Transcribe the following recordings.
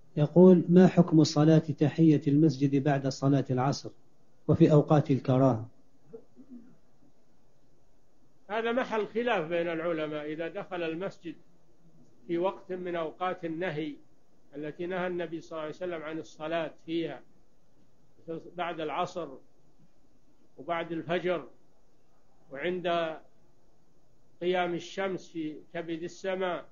يقول: ما حكم صلاة تحية المسجد بعد صلاة العصر وفي أوقات الكراهة؟ هذا محل خلاف بين العلماء. إذا دخل المسجد في وقت من أوقات النهي التي نهى النبي صلى الله عليه وسلم عن الصلاة فيها، بعد العصر وبعد الفجر وعند قيام الشمس في كبد السماء،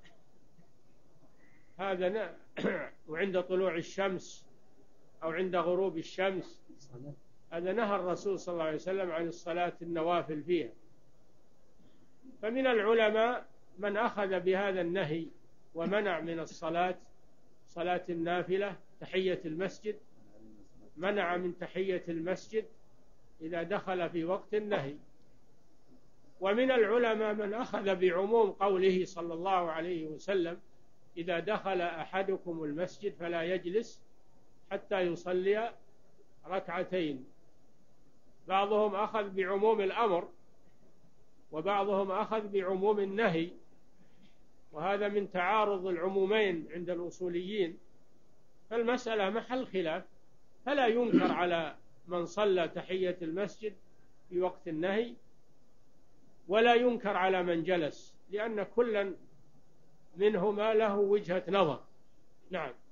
هذا وعند طلوع الشمس أو عند غروب الشمس، هذا نهى الرسول صلى الله عليه وسلم عن الصلاة النوافل فيها. فمن العلماء من أخذ بهذا النهي ومنع من الصلاة، صلاة النافلة تحية المسجد، منع من تحية المسجد إذا دخل في وقت النهي. ومن العلماء من أخذ بعموم قوله صلى الله عليه وسلم: إذا دخل أحدكم المسجد فلا يجلس حتى يصلي ركعتين. بعضهم أخذ بعموم الأمر وبعضهم أخذ بعموم النهي، وهذا من تعارض العمومين عند الأصوليين. فالمسألة محل خلاف، فلا ينكر على من صلى تحية المسجد في وقت النهي، ولا ينكر على من جلس، لأن كلا منهما له وجهة نظر. نعم.